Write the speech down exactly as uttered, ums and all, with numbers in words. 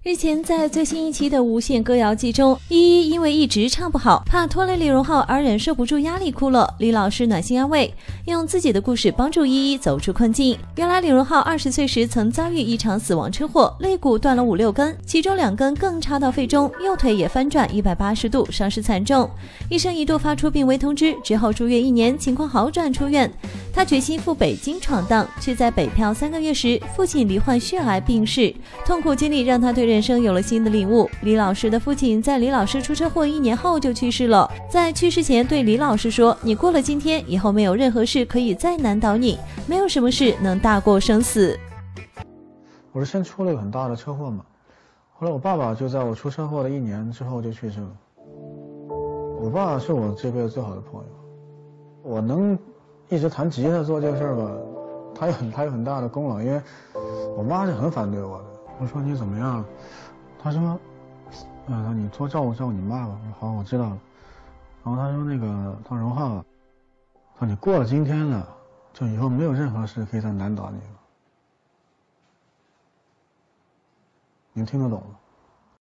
日前，在最新一期的无限歌谣季中，依依因为一直唱不好，怕拖累李荣浩而忍受不住压力哭了。李老师暖心安慰，用自己的故事帮助依依走出困境。原来李荣浩二十岁时曾遭遇一场死亡车祸，肋骨断了五六根，其中两根更插到肺中，右腿也翻转一百八十度，伤势惨重。医生一度发出病危通知，之后住院一年，情况好转出院。他决心赴北京闯荡，却在北漂三个月时，父亲罹患血癌病逝，痛苦经历让他对人生有了新的领悟。李老师的父亲在李老师出车祸一年后就去世了，在去世前对李老师说：“你过了今天，以后没有任何事可以再难倒你，没有什么事能大过生死。” 我是先出了一个很大的车祸嘛，后来我爸爸就在我出车祸的一年之后就去世了。我爸是我这辈子最好的朋友，我能一直弹吉他做这个事儿吧，他有很他有很大的功劳，因为我妈是很反对我的。我说你怎么样？他说，呃，你多照顾照顾你妈吧。我说好，我知道了。然后他说那个，他说荣浩，说你过了今天了，就以后没有任何事可以再难倒你了。你听得懂吗？